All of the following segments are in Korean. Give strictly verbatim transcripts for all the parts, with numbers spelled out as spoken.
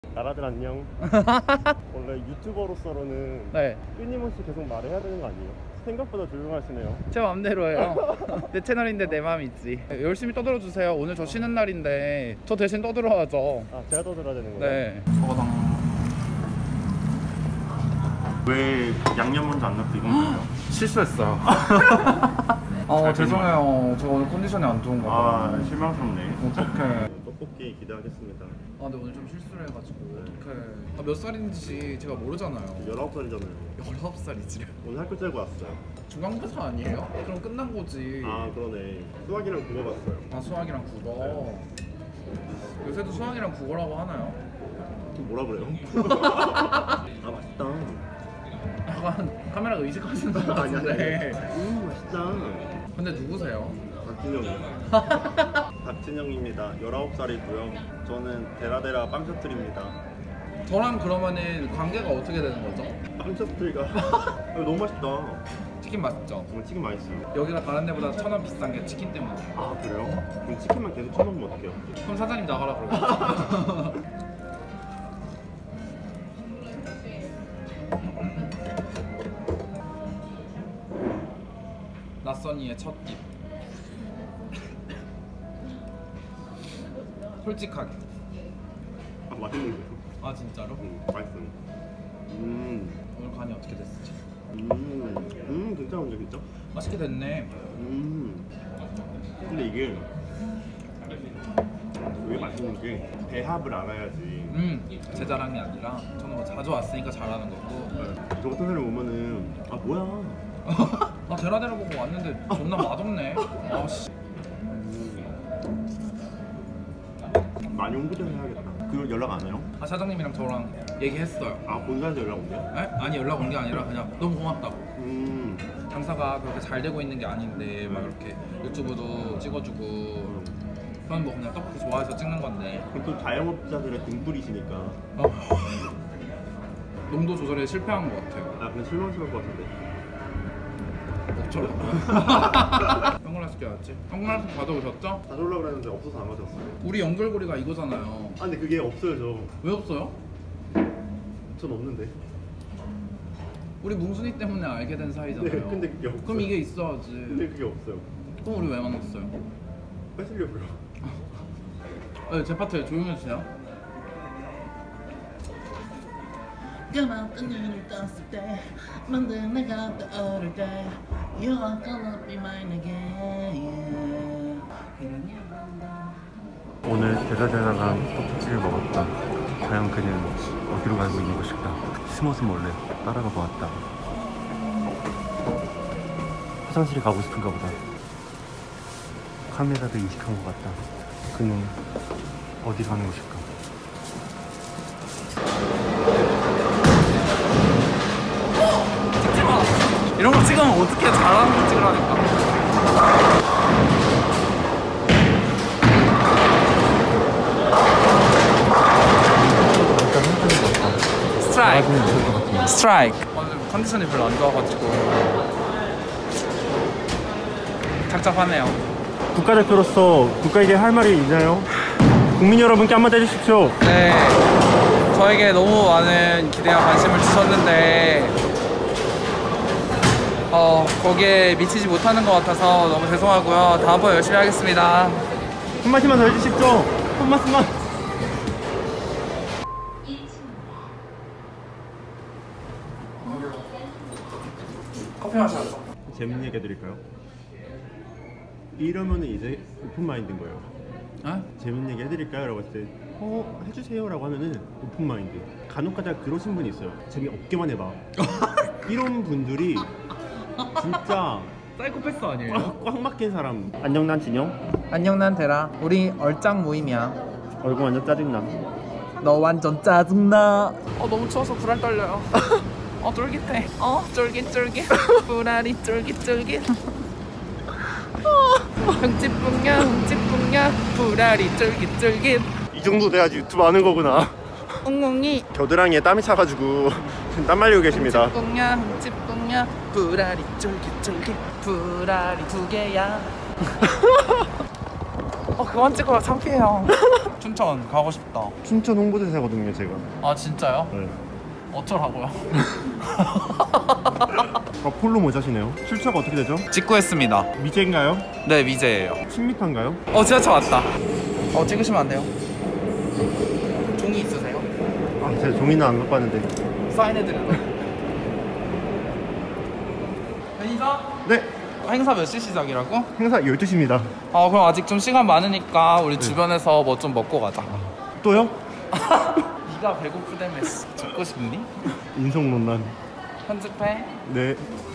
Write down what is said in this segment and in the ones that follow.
나라들 안녕. 원래 유튜버로서는 네. 끊임없이 계속 말을 해야 되는 거 아니에요? 생각보다 조용하시네요. 제 맘대로예요. 내 채널인데 내 맘이지. 열심히 떠들어 주세요. 오늘 저 쉬는 날인데 저 대신 떠들어야죠. 아, 제가 떠들어야 되는 거예요? 네. 저거당. 왜 양념 먼저 안 넣고 이건 거예요? 실수했어요. 아 죄송해요. 저 오늘 컨디션이 안 좋은가 봐요. 아 실망스럽네. 어떡해. 떡볶이 기대하겠습니다. 아 근데 오늘 좀 실수를 해가지고 어떡해. 아, 몇 살인지 제가 모르잖아요. 열아홉 살이잖아요. 열아홉 살이지. 오늘 학교 째고 왔어요. 중간고사 아니에요? 그럼 끝난 거지. 아 그러네. 수학이랑 국어 봤어요. 아 수학이랑 국어. 네. 요새도 수학이랑 국어라고 하나요? 뭐라 그래요? 아 맛있다. 약간 카메라가 의식하시는 것 같은데. 음 맛있다. 근데 누구세요? 박진영이요. 박진영입니다. 열아홉 살이고요. 저는 데라데라 빵셔틀입니다. 저랑 그러면은 관계가 어떻게 되는 거죠? 빵셔틀이가 너무 맛있다. 치킨 맛있죠? 어, 치킨 맛있어요. 여기가 다른 데보다 천 원 비싼 게 치킨 때문에. 아 그래요? 그럼 치킨만 계속 쳐먹으면 어떡해요? 그럼 사장님 나가라 그러고. 낯선이의 첫 입. 솔직하게. 아 맛있는데요? 아 진짜로? 응 맛있어요. 음, 오늘 간이 어떻게 됐을지. 음, 음 괜찮은데 진짜? 맛있게 됐네. 음, 근데 이게 왜 맛있는 게 배합을 알아야지. 음, 제 자랑이 아니라 저는 뭐 자주 왔으니까 잘하는 거고. 네. 저 같은 사람 오면은 아 뭐야? 아 데라데라 보고 왔는데 존나 맛없네. 아씨. 많이 홍보 좀 해야겠다. 그 연락 안 와요? 아 사장님이랑 저랑 얘기했어요. 아 본사에서 연락 온대요? 에? 아니 연락 온 게 아니라 그냥 너무 고맙다고. 음, 장사가 그렇게 잘 되고 있는 게 아닌데 막 이렇게 유튜브도 찍어주고. 저는 뭐 그냥 떡볶이 좋아해서 찍는 건데. 그럼 또 자영업자들의 등불이시니까. 어. 농도 조절에 실패한 것 같아요. 아 근데 실망스러울 것 같은데. 어쩌라고. 선글라스 껴야지. 선글라스 가져오셨죠? 가져오려고 했는데 없어서 안 가져왔어요. 우리 연결고리가 이거잖아요. 아 근데 그게 없어요 저. 왜 없어요? 전 없는데. 우리 뭉순이 때문에 알게 된 사이잖아요. 네, 근데 그게 없어요. 그럼 이게 있어야지. 근데 그게 없어요. 그럼 우리 왜 만났어요? 뺏으려고요. 네, 제 파트에 조용히 해주세요. 까맣던 눈을 떴을 때 만든 내가 떠오를 때 You are gonna be mine again. 오늘 데라데라랑 떡볶이를 먹었다. 과연 그는 어디로 가고 있는 것일까? 숨어서 몰래 따라가 보았다. 화장실에 가고 싶은가 보다. 카메라도 인식한 것 같다. 그는 어디 가는 것일까? 찍지 마! 이런 거 찍으면 어떻게 잘하는 거 찍으라니까. 스트라이크! 스트라이크! 오늘 컨디션이 별로 안 좋아가지고 착잡하네요. 국가대표로서 국가에게 할 말이 있나요? 국민 여러분께 한마디 해주십시오. 네, 저에게 너무 많은 기대와 관심을 주셨는데 어, 거기에 미치지 못하는 것 같아서 너무 죄송하고요. 다음번에 열심히 하겠습니다. 한 말씀만 더 해주십시오. 한 말씀만. 커피 마셔야죠. 재밌는 얘기 해드릴까요? 이러면은 이제 오픈마인드인 거예요. 어? 재밌는 얘기 해드릴까요? 라고 했을 때 어? 해주세요 라고 하면은 오픈마인드. 간혹가다 그러신 분이 있어요. 재미없게만 해봐. 이런 분들이 진짜 사이코패스 아니에요? 꽉, 꽉 막힌 사람. 안녕 난 진영. 안녕 난 데라. 우리 얼짱 모임이야. 얼굴 완전 짜증나. 너 완전 짜증나. 어 너무 추워서 불알 떨려요. 어 쫄깃해. 어 쫄깃쫄깃. 불알이 쫄깃쫄깃. 흥칫뿡냐 흥칫뿡냐 불알이 쫄깃쫄깃. 이 정도 돼야지 유튜브 하는 거구나. 웅웅이 겨드랑이에 땀이 차가지고 땀 말리고 계십니다. 흥칫뿡냐 흥칫뿡냐 불알이 쫄깃쫄깃. 불알이 두 개야. 어 그만 찍어라 창피해요. 춘천 가고 싶다. 춘천 홍보대사거든요 제가. 아 진짜요? 네. 어쩌라고요? 아, 폴로 모자시네요. 출처가 어떻게 되죠? 직구했습니다. 미제인가요? 네 미제예요. 친미탄가요? 어 지하철 왔다. 어 찍으시면 안 돼요. 종이 있으세요? 아 제가 종이는 안 갖고 왔는데. 사인해드려요. 행사? 네. 행사 몇 시 시작이라고? 행사 열두 시입니다. 아 그럼 아직 좀 시간 많으니까 우리 주변에서 뭐 좀 먹고 가자. 또요? 네가 배고프다며 죽고 싶니? 인성논란. 편집해. 네.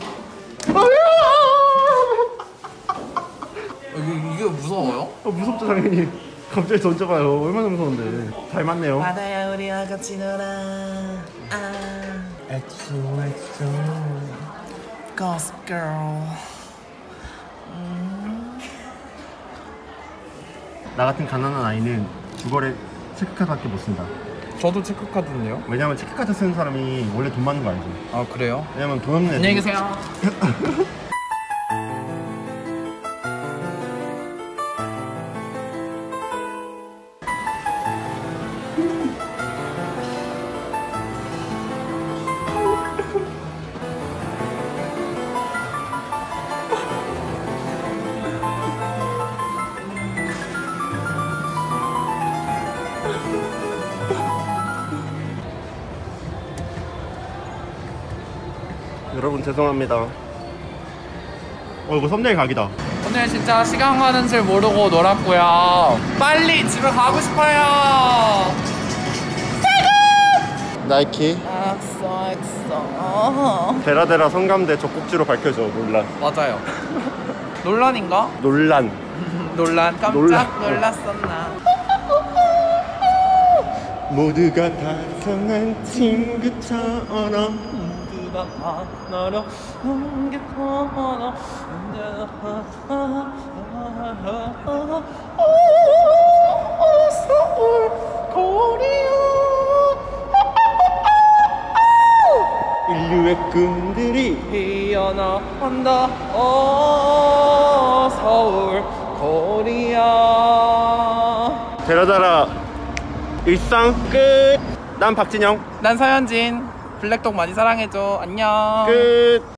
이게, 이게 무서워요? 어, 무섭죠 당연히. 갑자기 던져봐요. 얼마나 무서운데. 잘 맞네요. 바다야 우리와 같이 놀아. 아. 엑소 엑소. Gossip Girl. 나 같은 가난한 아이는 주거래 체크카드밖에 못 쓴다. 저도 체크카드인데요. 왜냐면 체크카드 쓰는 사람이 원래 돈 많은 거 알죠? 아 그래요? 왜냐면 돈 없는 애들. 안녕히 계세요. 여러분 죄송합니다. 어 이거 썸네일 각이다. 오늘 진짜 시간 가는 줄 모르고 놀았고요. 빨리 집에 가고 싶어요. 나이키 엑소 엑소. 데라데라 성감대 적국지로 밝혀져. 논란. 맞아요. 논란인가? 논란. 논란. 깜짝 논란. 놀랐었나? 모두가 다정한 친구처럼 모두가 하나로 넘겨버려. 서울 코리아. 인류의 꿈들이 피어난다. 어 서울 코리아. 데라데라 일상 끝. 난 박진영 난 서현진. 블랙독 많이 사랑해줘. 안녕. 끝.